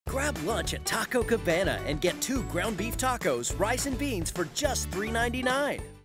Grab lunch at Taco Cabana and get 2 ground beef tacos, rice and beans for just $3.99.